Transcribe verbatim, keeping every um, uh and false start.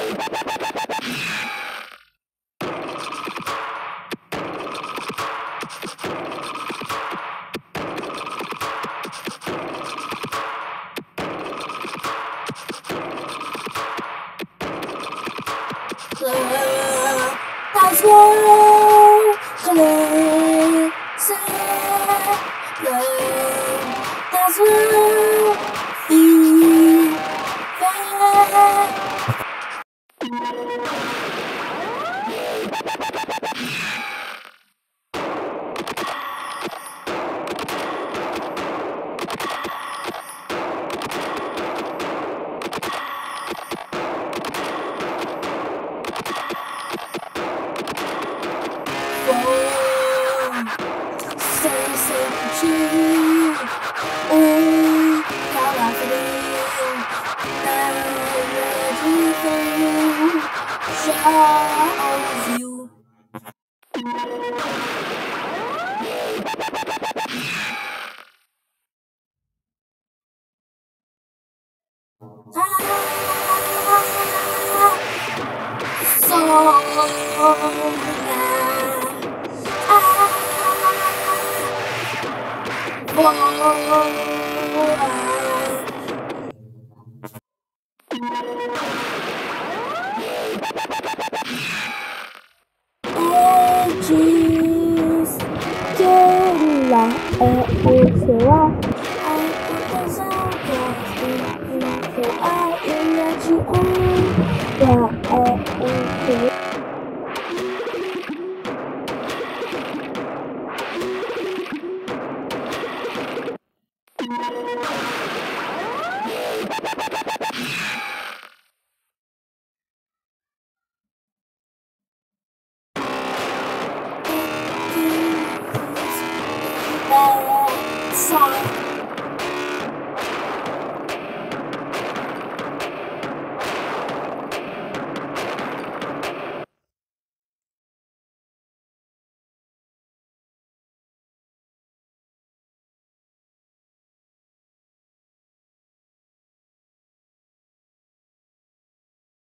That's what color say. That's what feel bad. Semsible, oh, calafrio, everything já ouviu. Diz que lá é o seu ar. A intenção que a ilha de um lá é o seu. Side.